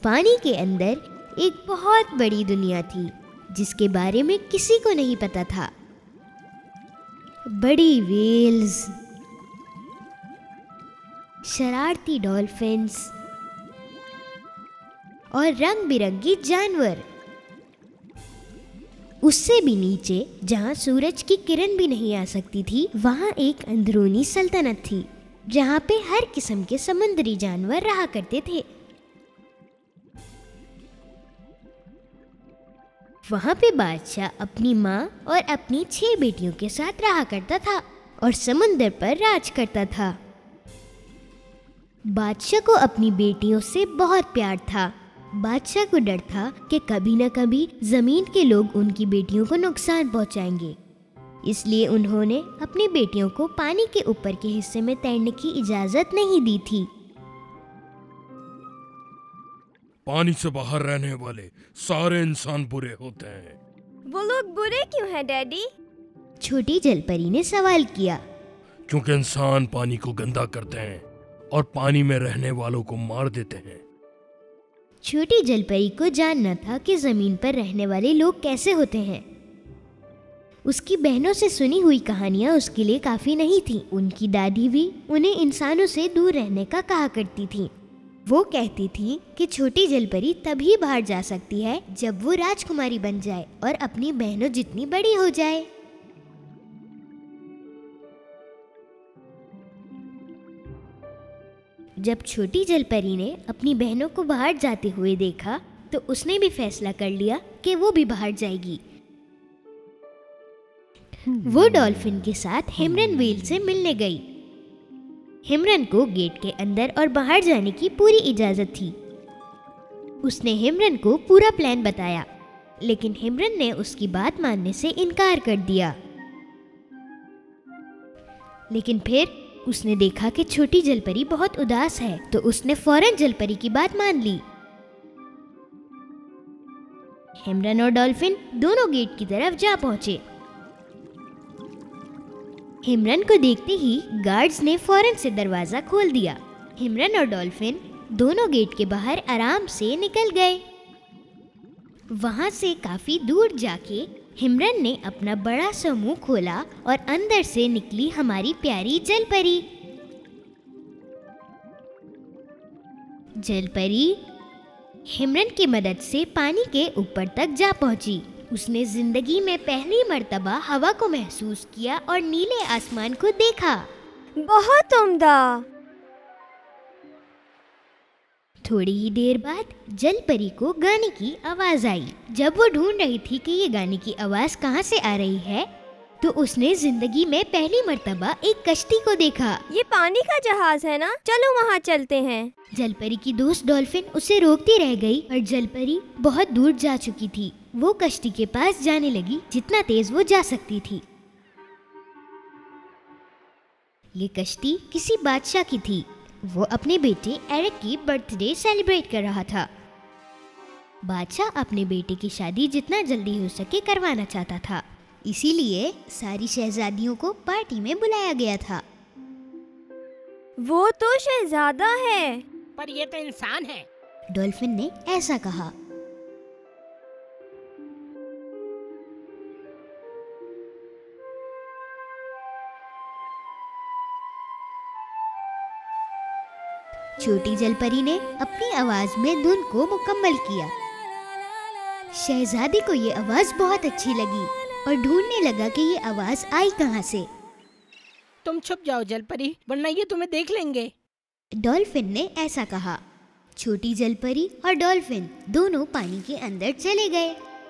पानी के अंदर एक बहुत बड़ी दुनिया थी जिसके बारे में किसी को नहीं पता था। बड़ी व्हेल्स, शरारती डॉल्फिन्स और रंग बिरंगी जानवर। उससे भी नीचे, जहां सूरज की किरण भी नहीं आ सकती थी, वहां एक अंदरूनी सल्तनत थी जहां पे हर किस्म के समुद्री जानवर रहा करते थे। वहां पे बादशाह अपनी माँ और अपनी 6 बेटियों के साथ रहा करता था और समुंदर पर राज करता था। बादशाह को अपनी बेटियों से बहुत प्यार था। बादशाह को डर था कि कभी न कभी जमीन के लोग उनकी बेटियों को नुकसान पहुंचाएंगे, इसलिए उन्होंने अपनी बेटियों को पानी के ऊपर के हिस्से में तैरने की इजाजत नहीं दी थी। पानी से बाहर रहने वाले सारे इंसान बुरे होते हैं। वो लोग बुरे क्यों हैं डैडी? छोटी जलपरी ने सवाल किया। क्योंकि इंसान पानी को गंदा करते हैं और पानी में रहने वालों को मार देते हैं। छोटी जलपरी को जानना था कि जमीन पर रहने वाले लोग कैसे होते हैं। उसकी बहनों से सुनी हुई कहानियां उसके लिए काफी नहीं थी। उनकी दादी भी उन्हें इंसानों से दूर रहने का कहा करती थी। वो कहती थी कि छोटी जलपरी तभी बाहर जा सकती है जब वो राजकुमारी बन जाए और अपनी बहनों जितनी बड़ी हो जाए। जब छोटी जलपरी ने अपनी बहनों को बाहर जाते हुए देखा तो उसने भी फैसला कर लिया कि वो भी बाहर जाएगी। वो डॉल्फिन के साथ हिमरन व्हेल से मिलने गई। हिमरन को गेट के अंदर और बाहर जाने की पूरी इजाजत थी। उसने हिमरन को पूरा प्लान बताया, लेकिन हिमरन ने उसकी बात मानने से इनकार कर दिया। लेकिन फिर उसने देखा कि छोटी जलपरी बहुत उदास है, तो उसने फौरन जलपरी की बात मान ली। हिमरन और डॉल्फिन दोनों गेट की तरफ जा पहुंचे। हिमरन को देखते ही गार्ड्स ने फौरन से दरवाजा खोल दिया। हिमरन और डॉल्फिन दोनों गेट के बाहर आराम से निकल गए। वहां से काफी दूर जाके हिमरन ने अपना बड़ा सा मुंह खोला और अंदर से निकली हमारी प्यारी जलपरी। जलपरी हिमरन की मदद से पानी के ऊपर तक जा पहुंची। उसने जिंदगी में पहली मर्तबा हवा को महसूस किया और नीले आसमान को देखा। बहुत उम्दा। थोड़ी ही देर बाद जलपरी को गाने की आवाज आई। जब वो ढूंढ रही थी कि ये गाने की आवाज कहाँ से आ रही है, तो उसने जिंदगी में पहली मर्तबा एक कश्ती को देखा। ये पानी का जहाज है ना? चलो वहाँ चलते हैं। जलपरी की दोस्त डॉल्फिन उसे रोकती रह गई और जलपरी बहुत दूर जा चुकी थी। वो कश्ती के पास जाने लगी जितना तेज वो जा सकती थी। ये कश्ती किसी बादशाह की थी। वो अपने बेटे एरिक की बर्थडे सेलिब्रेट कर रहा था। बादशाह अपने बेटे की शादी जितना जल्दी हो सके करवाना चाहता था, इसीलिए सारी शहजादियों को पार्टी में बुलाया गया था। वो तो शहजादा है, पर ये तो इंसान है। डॉल्फिन ने ऐसा कहा। छोटी जलपरी ने अपनी आवाज में धुन को मुकम्मल किया। शहजादी को ये आवाज बहुत अच्छी लगी और ढूंढने लगा कि ये आवाज आई कहाँ से। तुम छुप जाओ जलपरी, वरना ये तुम्हें देख लेंगे। डॉल्फिन ने ऐसा कहा। छोटी जलपरी और डॉल्फिन दोनों पानी के अंदर चले गए।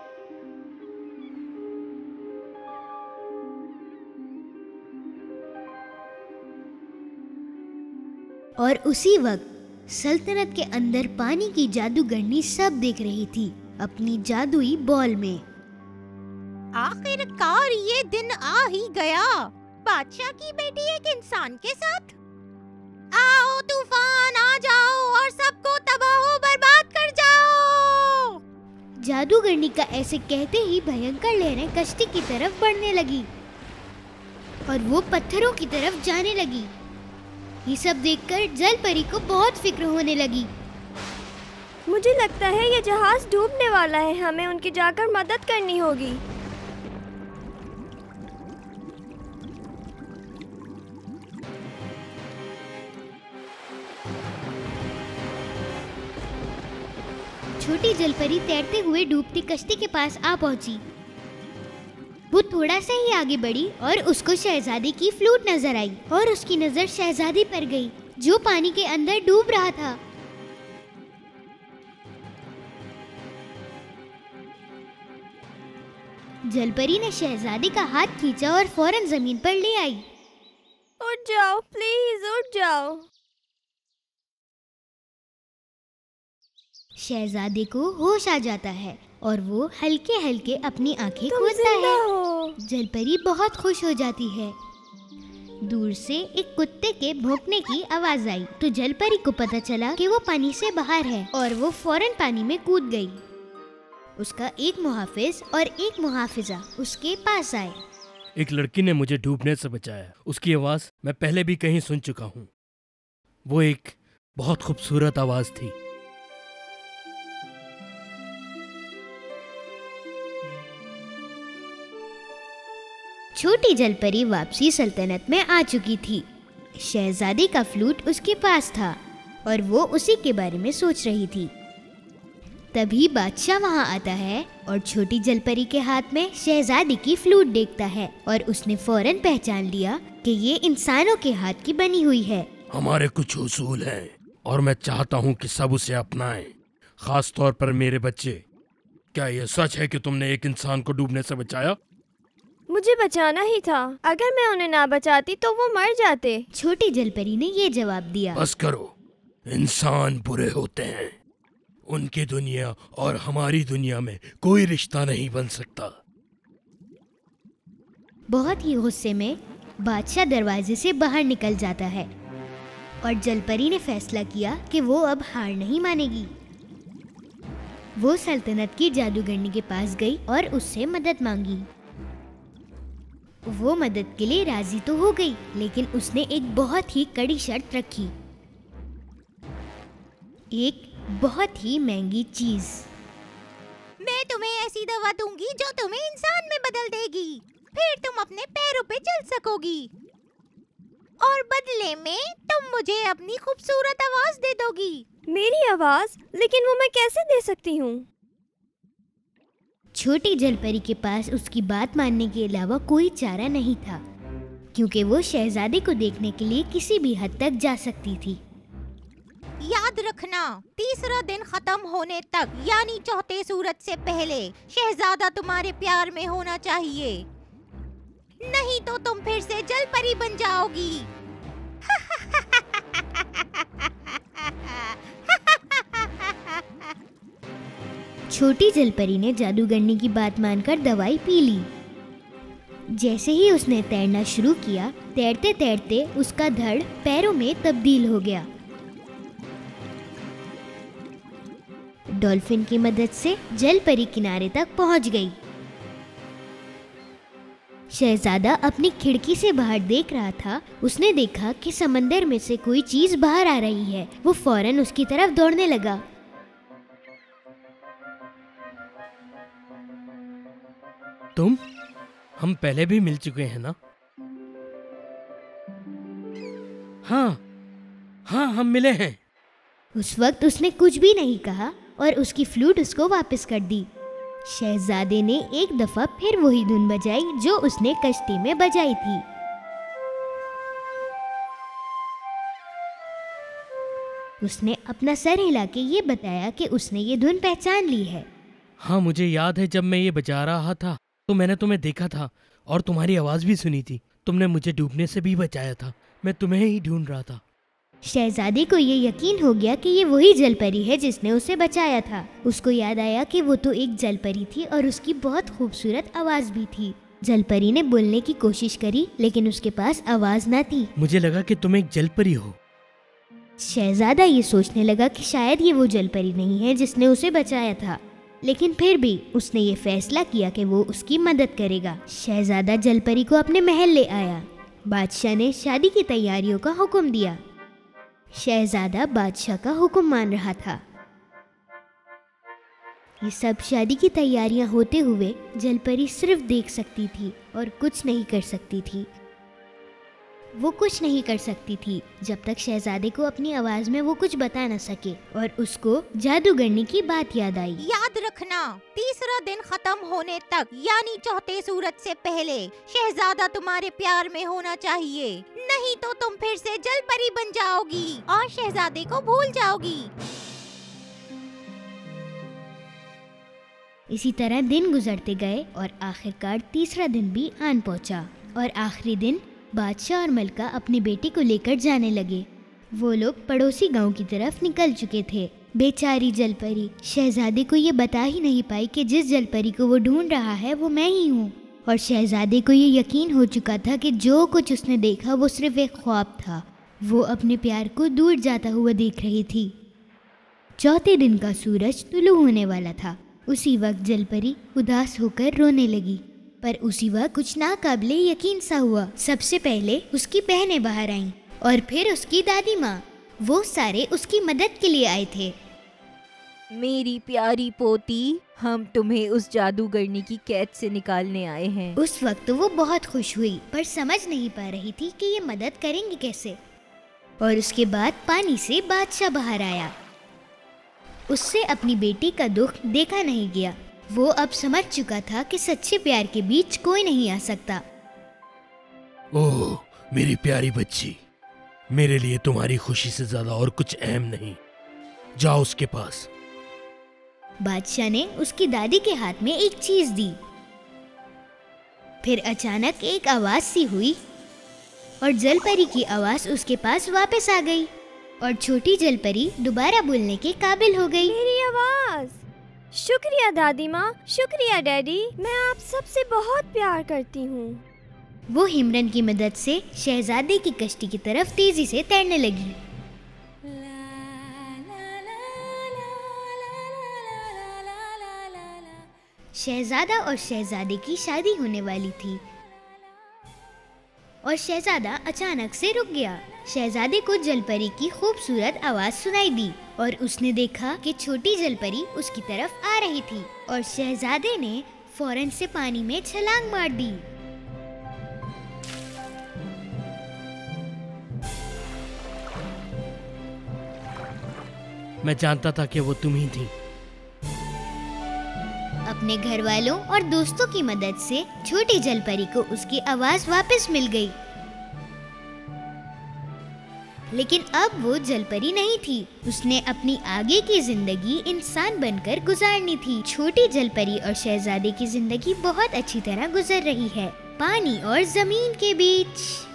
और उसी वक्त सल्तनत के अंदर पानी की जादूगरनी सब देख रही थी अपनी जादुई बॉल में। आखिरकार ये दिन आ ही गया, बादशाह की बेटी एक इंसान के साथ। आओ तूफान, आ जाओ और सबको तबाह बर्बाद कर जाओ। जादूगरनी का ऐसे कहते ही भयंकर लहरें कश्ती की तरफ बढ़ने लगी और वो पत्थरों की तरफ जाने लगी। ये सब देखकर जलपरी को बहुत फिक्र होने लगी। मुझे लगता है ये जहाज डूबने वाला है, हमें उनकी जाकर मदद करनी होगी। छोटी जलपरी तैरते हुए डूबती कश्ती के पास आ पहुंची। वो थोड़ा सा ही आगे बढ़ी और उसको शहजादी की फ्लूट नजर आई और उसकी नजर शहजादी पर गई जो पानी के अंदर डूब रहा था। जलपरी ने शहजादी का हाथ खींचा और फौरन जमीन पर ले आई। उठ जाओ प्लीज, उठ जाओ। शहजादे को होश आ जाता है और वो हल्के हल्के अपनी आंखें तुम खोलता जिंदा है। हो। जलपरी बहुत खुश हो जाती है। दूर से एक कुत्ते के भौंकने की आवाज आई तो जलपरी को पता चला कि वो पानी से बाहर है और वो फौरन पानी में कूद गई। उसका एक मुहाफिज और एक मुहाफिजा उसके पास आए। एक लड़की ने मुझे डूबने से बचाया। उसकी आवाज मैं पहले भी कहीं सुन चुका हूँ। वो एक बहुत खूबसूरत आवाज थी। छोटी जलपरी वापसी सल्तनत में आ चुकी थी। शहजादी का फ्लूट उसके पास था और वो उसी के बारे में सोच रही थी। तभी बादशाह वहां आता है और छोटी जलपरी के हाथ में शहजादी की फ्लूट देखता है और उसने फौरन पहचान लिया कि ये इंसानों के हाथ की बनी हुई है। हमारे कुछ उसूल हैं और मैं चाहता हूँ कि सब उसे अपनाएं, खास तौर पर मेरे बच्चे। क्या यह सच है कि तुमने एक इंसान को डूबने से बचाया? मुझे बचाना ही था। अगर मैं उन्हें ना बचाती तो वो मर जाते। छोटी जलपरी ने ये जवाब दिया। बस करो, इंसान बुरे होते हैं। उनकी दुनिया और हमारी दुनिया में कोई रिश्ता नहीं बन सकता। बहुत ही गुस्से में बादशाह दरवाजे से बाहर निकल जाता है और जलपरी ने फैसला किया कि वो अब हार नहीं मानेगी। वो सल्तनत की जादूगरनी के पास गई और उससे मदद मांगी। वो मदद के लिए राजी तो हो गई, लेकिन उसने एक बहुत ही कड़ी शर्त रखी। एक बहुत ही महंगी चीज। मैं तुम्हें ऐसी दवा दूंगी जो तुम्हें इंसान में बदल देगी। फिर तुम अपने पैरों पे चल सकोगी और बदले में तुम मुझे अपनी खूबसूरत आवाज दे दोगी। मेरी आवाज? लेकिन वो मैं कैसे दे सकती हूँ? छोटी जलपरी के पास उसकी बात मानने के अलावा कोई चारा नहीं था, क्योंकि वो शहजादे को देखने के लिए किसी भी हद तक जा सकती थी। याद रखना, तीसरा दिन खत्म होने तक यानी चौथे सूरज से पहले शहजादा तुम्हारे प्यार में होना चाहिए, नहीं तो तुम फिर से जलपरी बन जाओगी। छोटी जलपरी ने जादूगरनी की बात मानकर दवाई पी ली। जैसे ही उसने तैरना शुरू किया, तैरते तैरते उसका धड़ पैरों में तब्दील हो गया। डॉल्फिन की मदद से जलपरी किनारे तक पहुंच गई। शहजादा अपनी खिड़की से बाहर देख रहा था। उसने देखा कि समंदर में से कोई चीज बाहर आ रही है। वो फौरन उसकी तरफ दौड़ने लगा। तुम? हम पहले भी मिल चुके हैं ना? हाँ, हम मिले हैं। उस वक्त उसने कुछ भी नहीं कहा और उसकी फ्लूट उसको वापस कर दी। शहजादे ने एक दफा फिर वही धुन बजाई जो उसने कश्ती में बजाई थी। उसने अपना सर हिला के ये बताया कि उसने ये धुन पहचान ली है। हाँ, मुझे याद है जब मैं ये बजा रहा था तो मैंने तुम्हें देखा था और तुम्हारी आवाज भी सुनी थी। तुमने मुझे डूबने से भी बचाया था। मैं तुम्हें ही ढूंढ रहा था। शहजादे को ये यकीन हो गया कि ये वही जलपरी है जिसने उसे बचाया था। उसको याद आया कि वो तो एक जलपरी थी और उसकी बहुत खूबसूरत आवाज भी थी। जलपरी ने बोलने की कोशिश करी लेकिन उसके पास आवाज ना थी। मुझे लगा कि तुम एक जलपरी हो। शहजादा ये सोचने लगा कि शायद ये वो जलपरी नहीं है जिसने उसे बचाया था, लेकिन फिर भी उसने ये फैसला किया कि वो उसकी मदद करेगा। शहजादा जलपरी को अपने महल ले आया। बादशाह ने शादी की तैयारियों का हुक्म दिया। शहजादा बादशाह का हुक्म मान रहा था। ये सब शादी की तैयारियां होते हुए जलपरी सिर्फ देख सकती थी और कुछ नहीं कर सकती थी। वो कुछ नहीं कर सकती थी जब तक शहजादे को अपनी आवाज में वो कुछ बता न सके और उसको जादूगरनी की बात याद आई। याद रखना, तीसरा दिन खत्म होने तक यानी चौथे सूरज से पहले शहजादा तुम्हारे प्यार में होना चाहिए, नहीं तो तुम फिर से जलपरी बन जाओगी और शहजादे को भूल जाओगी। इसी तरह दिन गुजरते गए और आखिरकार तीसरा दिन भी आन पहुंचा और आखिरी दिन बादशाह और मलका अपने बेटे को लेकर जाने लगे। वो लोग पड़ोसी गांव की तरफ निकल चुके थे। बेचारी जलपरी शहजादे को ये बता ही नहीं पाई कि जिस जलपरी को वो ढूंढ रहा है वो मैं ही हूँ। और शहजादे को ये यकीन हो चुका था कि जो कुछ उसने देखा वो सिर्फ एक ख्वाब था। वो अपने प्यार को दूर जाता हुआ देख रही थी। चौथे दिन का सूरज तुलू होने वाला था। उसी वक्त जलपरी उदास होकर रोने लगी, पर उसी वक्त कुछ नाकाबिले यकीन सा हुआ। सबसे पहले उसकी बहनें बाहर आईं और फिर उसकी दादी माँ। वो सारे उसकी मदद के लिए आए थे। मेरी प्यारी पोती, हम तुम्हें उस जादूगरनी की कैद से निकालने आए हैं। उस वक्त तो वो बहुत खुश हुई, पर समझ नहीं पा रही थी कि ये मदद करेंगे कैसे। और उसके बाद पानी से बादशाह बाहर आया। उससे अपनी बेटी का दुख देखा नहीं गया। वो अब समझ चुका था कि सच्चे प्यार के बीच कोई नहीं आ सकता। ओह मेरी प्यारी बच्ची, मेरे लिए तुम्हारी खुशी से ज्यादा और कुछ अहम नहीं। जाओ उसके पास। बादशाह ने उसकी दादी के हाथ में एक चीज दी। फिर अचानक एक आवाज सी हुई और जलपरी की आवाज उसके पास वापस आ गई और छोटी जलपरी दोबारा बोलने के काबिल हो गई। मेरी आवाज। शुक्रिया दादी माँ, शुक्रिया डैडी, मैं आप सबसे बहुत प्यार करती हूँ। वो हिमरन की मदद से शहजादे की कश्ती की तरफ तेजी से तैरने लगी। शहजादा और शहजादे की शादी होने वाली थी और शहजादा अचानक से रुक गया। शहजादे को जलपरी की खूबसूरत आवाज सुनाई दी और उसने देखा कि छोटी जलपरी उसकी तरफ आ रही थी और शहजादे ने फौरन से पानी में छलांग मार दी। मैं जानता था कि वो तुम ही थी। अपने घर वालों और दोस्तों की मदद से छोटी जलपरी को उसकी आवाज वापस मिल गई। लेकिन अब वो जलपरी नहीं थी। उसने अपनी आगे की जिंदगी इंसान बनकर गुजारनी थी। छोटी जलपरी और शहजादे की जिंदगी बहुत अच्छी तरह गुजर रही है, पानी और जमीन के बीच।